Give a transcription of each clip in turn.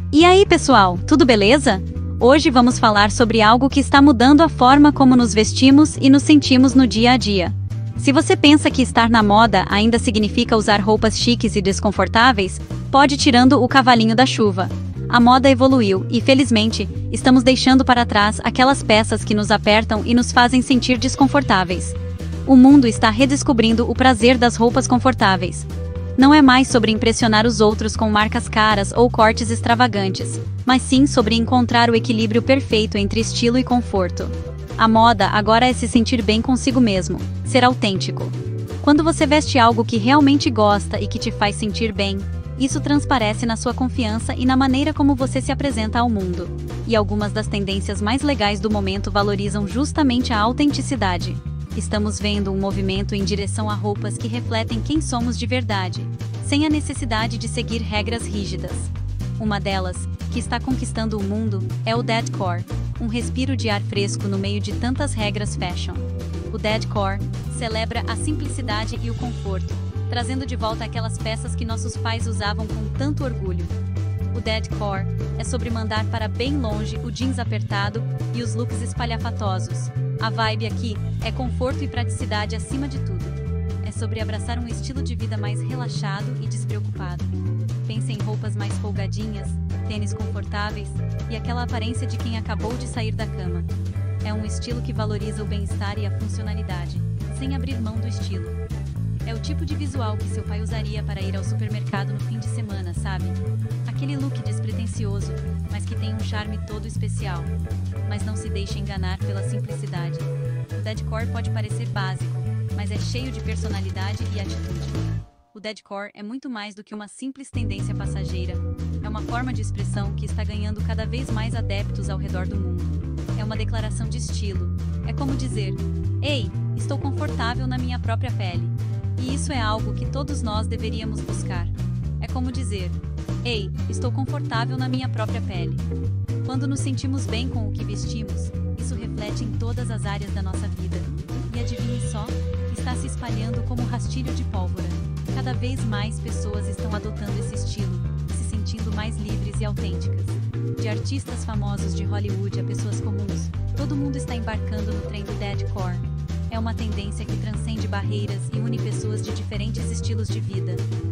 E aí, pessoal, tudo beleza? Hoje vamos falar sobre algo que está mudando a forma como nos vestimos e nos sentimos no dia a dia. Se você pensa que estar na moda ainda significa usar roupas chiques e desconfortáveis, pode ir tirando o cavalinho da chuva. A moda evoluiu e, felizmente, estamos deixando para trás aquelas peças que nos apertam e nos fazem sentir desconfortáveis. O mundo está redescobrindo o prazer das roupas confortáveis. Não é mais sobre impressionar os outros com marcas caras ou cortes extravagantes, mas sim sobre encontrar o equilíbrio perfeito entre estilo e conforto. A moda agora é se sentir bem consigo mesmo, ser autêntico. Quando você veste algo que realmente gosta e que te faz sentir bem, isso transparece na sua confiança e na maneira como você se apresenta ao mundo. E algumas das tendências mais legais do momento valorizam justamente a autenticidade. Estamos vendo um movimento em direção a roupas que refletem quem somos de verdade, sem a necessidade de seguir regras rígidas. Uma delas, que está conquistando o mundo, é o deadcore, um respiro de ar fresco no meio de tantas regras fashion. O deadcore celebra a simplicidade e o conforto, trazendo de volta aquelas peças que nossos pais usavam com tanto orgulho. O deadcore é sobre mandar para bem longe o jeans apertado e os looks espalhafatosos. A vibe aqui é conforto e praticidade acima de tudo. É sobre abraçar um estilo de vida mais relaxado e despreocupado. Pense em roupas mais folgadinhas, tênis confortáveis e aquela aparência de quem acabou de sair da cama. É um estilo que valoriza o bem-estar e a funcionalidade, sem abrir mão do estilo. É o tipo de visual que seu pai usaria para ir ao supermercado no fim de semana, sabe? Aquele look despretensioso, mas que tem um charme todo especial. Mas não se deixe enganar pela simplicidade. O deadcore pode parecer básico, mas é cheio de personalidade e atitude. O deadcore é muito mais do que uma simples tendência passageira. É uma forma de expressão que está ganhando cada vez mais adeptos ao redor do mundo. É uma declaração de estilo. É como dizer: "Ei, estou confortável na minha própria pele." E isso é algo que todos nós deveríamos buscar. É como dizer: "Ei, estou confortável na minha própria pele." Quando nos sentimos bem com o que vestimos, isso reflete em todas as áreas da nossa vida. E adivinhe só, está se espalhando como rastilho de pólvora. Cada vez mais pessoas estão adotando esse estilo, se sentindo mais livres e autênticas. De artistas famosos de Hollywood a pessoas comuns, todo mundo está embarcando no trem do deadcore. É uma tendência que transcende barreiras e une pessoas de diferentes estilos de vida.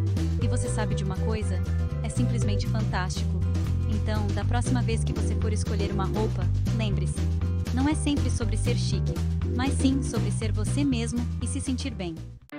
E você sabe de uma coisa? É simplesmente fantástico. Então, da próxima vez que você for escolher uma roupa, lembre-se, não é sempre sobre ser chique, mas sim sobre ser você mesmo e se sentir bem.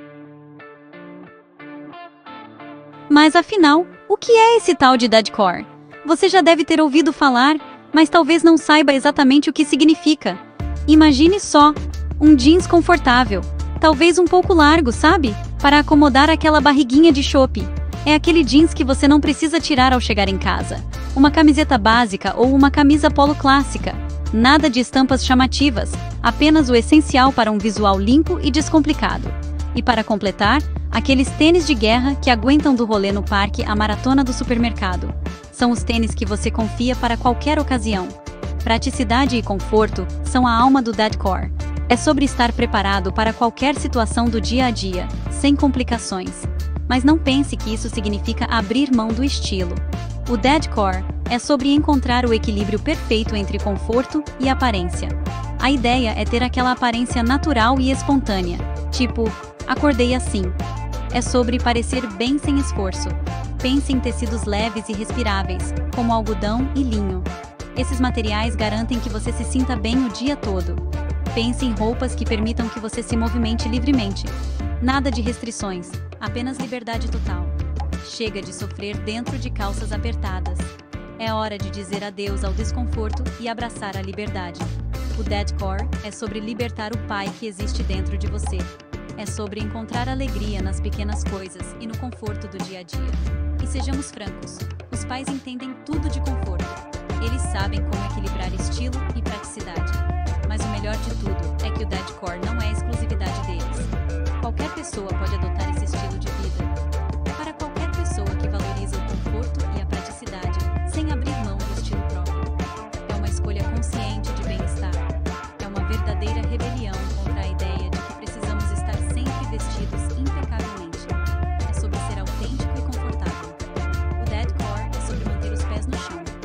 Mas afinal, o que é esse tal de deadcore? Você já deve ter ouvido falar, mas talvez não saiba exatamente o que significa. Imagine só, um jeans confortável, talvez um pouco largo, sabe? Para acomodar aquela barriguinha de chope. É aquele jeans que você não precisa tirar ao chegar em casa. Uma camiseta básica ou uma camisa polo clássica. Nada de estampas chamativas, apenas o essencial para um visual limpo e descomplicado. E para completar, aqueles tênis de guerra que aguentam do rolê no parque à maratona do supermercado. São os tênis que você confia para qualquer ocasião. Praticidade e conforto são a alma do deadcore. É sobre estar preparado para qualquer situação do dia a dia, sem complicações. Mas não pense que isso significa abrir mão do estilo. O deadcore é sobre encontrar o equilíbrio perfeito entre conforto e aparência. A ideia é ter aquela aparência natural e espontânea, tipo, acordei assim. É sobre parecer bem sem esforço. Pense em tecidos leves e respiráveis, como algodão e linho. Esses materiais garantem que você se sinta bem o dia todo. Pense em roupas que permitam que você se movimente livremente. Nada de restrições, apenas liberdade total. Chega de sofrer dentro de calças apertadas. É hora de dizer adeus ao desconforto e abraçar a liberdade. O deadcore é sobre libertar o pai que existe dentro de você. É sobre encontrar alegria nas pequenas coisas e no conforto do dia a dia. E sejamos francos, os pais entendem tudo de conforto. Eles sabem como equilibrar estilo e praticidade. Mas o melhor de tudo é que o deadcore não é exclusividade deles. Qualquer pessoa pode adotar esse estilo de vida. É para qualquer pessoa que valoriza o conforto e a praticidade, sem abrir mão do estilo próprio. É uma escolha consciente de bem-estar. É uma verdadeira rebelião contra a ideia de que precisamos estar sempre vestidos impecavelmente. É sobre ser autêntico e confortável. O deadcore é sobre manter os pés no chão.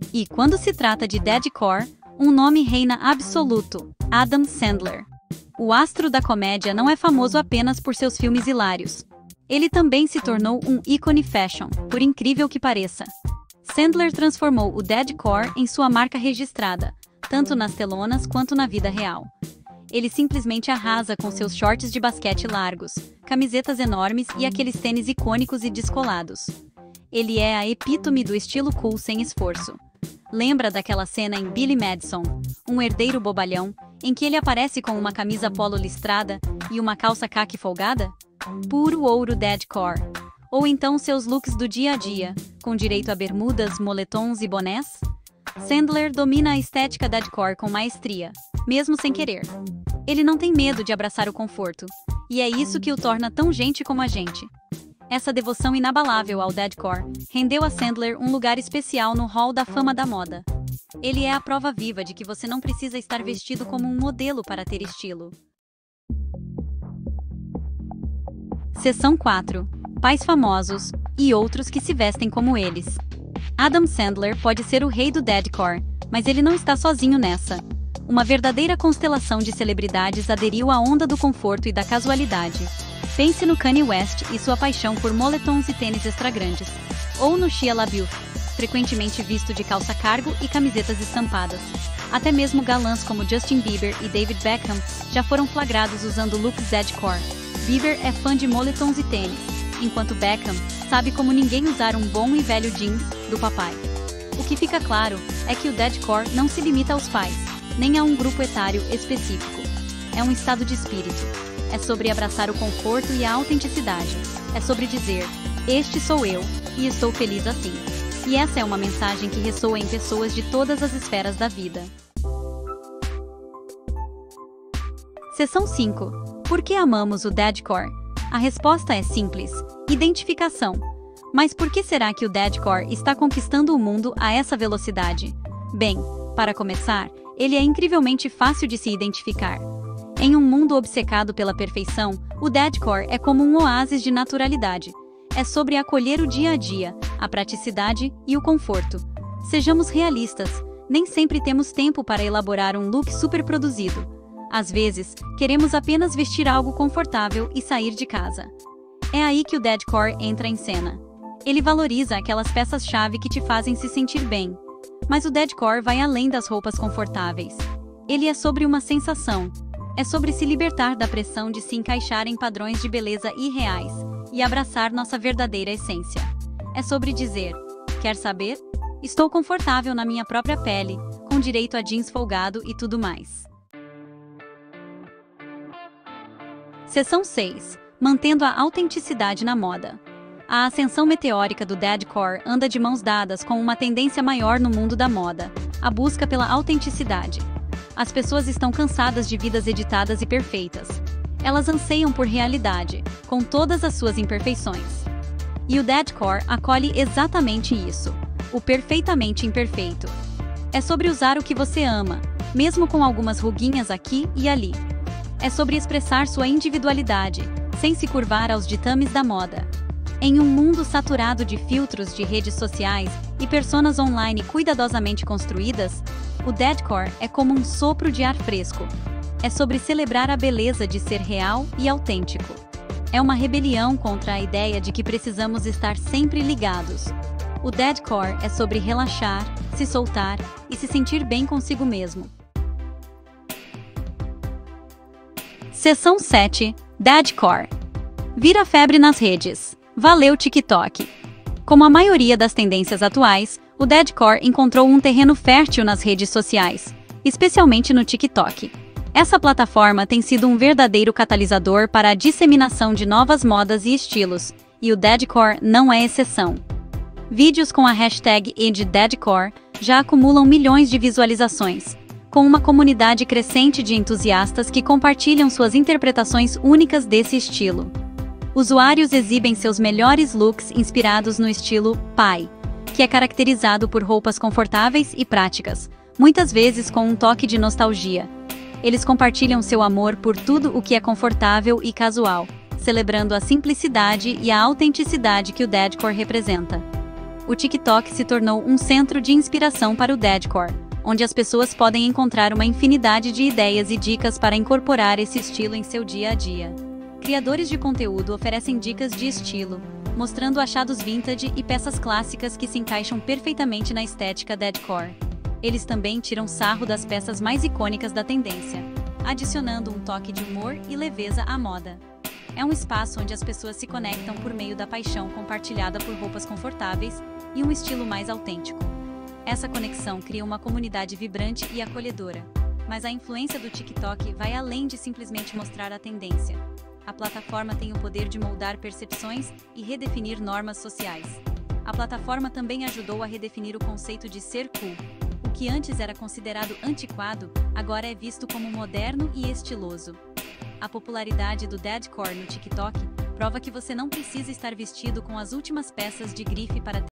E, quando se trata de deadcore, um nome reina absoluto: Adam Sandler. O astro da comédia não é famoso apenas por seus filmes hilários. Ele também se tornou um ícone fashion, por incrível que pareça. Sandler transformou o deadcore em sua marca registrada, tanto nas telonas quanto na vida real. Ele simplesmente arrasa com seus shorts de basquete largos, camisetas enormes e aqueles tênis icônicos e descolados. Ele é a epítome do estilo cool sem esforço. Lembra daquela cena em Billy Madison, um herdeiro bobalhão, em que ele aparece com uma camisa polo listrada e uma calça caqui folgada? Puro ouro deadcore. Ou então seus looks do dia a dia, com direito a bermudas, moletons e bonés? Sandler domina a estética deadcore com maestria, mesmo sem querer. Ele não tem medo de abraçar o conforto, e é isso que o torna tão gente como a gente. Essa devoção inabalável ao deadcore rendeu a Sandler um lugar especial no Hall da Fama da moda. Ele é a prova viva de que você não precisa estar vestido como um modelo para ter estilo. Seção 4. Pais famosos e outros que se vestem como eles. Adam Sandler pode ser o rei do deadcore, mas ele não está sozinho nessa. Uma verdadeira constelação de celebridades aderiu à onda do conforto e da casualidade. Pense no Kanye West e sua paixão por moletons e tênis extra-grandes. Ou no Shia LaBeouf, frequentemente visto de calça cargo e camisetas estampadas. Até mesmo galãs como Justin Bieber e David Beckham já foram flagrados usando looks deadcore. Bieber é fã de moletons e tênis, enquanto Beckham sabe como ninguém usar um bom e velho jeans do papai. O que fica claro é que o deadcore não se limita aos pais, nem a um grupo etário específico. É um estado de espírito. É sobre abraçar o conforto e a autenticidade. É sobre dizer, este sou eu, e estou feliz assim. E essa é uma mensagem que ressoa em pessoas de todas as esferas da vida. Seção 5. Por que amamos o deadcore? A resposta é simples: identificação. Mas por que será que o deadcore está conquistando o mundo a essa velocidade? Bem, para começar, ele é incrivelmente fácil de se identificar. Em um mundo obcecado pela perfeição, o deadcore é como um oásis de naturalidade. É sobre acolher o dia a dia, a praticidade e o conforto. Sejamos realistas, nem sempre temos tempo para elaborar um look superproduzido. Às vezes, queremos apenas vestir algo confortável e sair de casa. É aí que o deadcore entra em cena. Ele valoriza aquelas peças-chave que te fazem se sentir bem. Mas o deadcore vai além das roupas confortáveis. Ele é sobre uma sensação. É sobre se libertar da pressão de se encaixar em padrões de beleza irreais e abraçar nossa verdadeira essência. É sobre dizer, quer saber? Estou confortável na minha própria pele, com direito a jeans folgado e tudo mais. Seção 6. Mantendo a autenticidade na moda. A ascensão meteórica do deadcore anda de mãos dadas com uma tendência maior no mundo da moda, a busca pela autenticidade. As pessoas estão cansadas de vidas editadas e perfeitas. Elas anseiam por realidade, com todas as suas imperfeições. E o deadcore acolhe exatamente isso, o perfeitamente imperfeito. É sobre usar o que você ama, mesmo com algumas ruguinhas aqui e ali. É sobre expressar sua individualidade, sem se curvar aos ditames da moda. Em um mundo saturado de filtros de redes sociais e personas online cuidadosamente construídas, o deadcore é como um sopro de ar fresco. É sobre celebrar a beleza de ser real e autêntico. É uma rebelião contra a ideia de que precisamos estar sempre ligados. O deadcore é sobre relaxar, se soltar e se sentir bem consigo mesmo. Seção 7. Deadcore. Vira febre nas redes. Valeu TikTok! Como a maioria das tendências atuais, o deadcore encontrou um terreno fértil nas redes sociais, especialmente no TikTok. Essa plataforma tem sido um verdadeiro catalisador para a disseminação de novas modas e estilos, e o deadcore não é exceção. Vídeos com a hashtag #deadcore já acumulam milhões de visualizações, com uma comunidade crescente de entusiastas que compartilham suas interpretações únicas desse estilo. Usuários exibem seus melhores looks inspirados no estilo pai, que é caracterizado por roupas confortáveis e práticas, muitas vezes com um toque de nostalgia. Eles compartilham seu amor por tudo o que é confortável e casual, celebrando a simplicidade e a autenticidade que o deadcore representa. o TikTok se tornou um centro de inspiração para o Deadcore, onde as pessoas podem encontrar uma infinidade de ideias e dicas para incorporar esse estilo em seu dia a dia. Criadores de conteúdo oferecem dicas de estilo, mostrando achados vintage e peças clássicas que se encaixam perfeitamente na estética Deadcore. Eles também tiram sarro das peças mais icônicas da tendência, adicionando um toque de humor e leveza à moda. É um espaço onde as pessoas se conectam por meio da paixão compartilhada por roupas confortáveis e um estilo mais autêntico. Essa conexão cria uma comunidade vibrante e acolhedora, mas a influência do TikTok vai além de simplesmente mostrar a tendência. A plataforma tem o poder de moldar percepções e redefinir normas sociais. A plataforma também ajudou a redefinir o conceito de ser cool. O que antes era considerado antiquado, agora é visto como moderno e estiloso. A popularidade do Deadcore no TikTok prova que você não precisa estar vestido com as últimas peças de grife para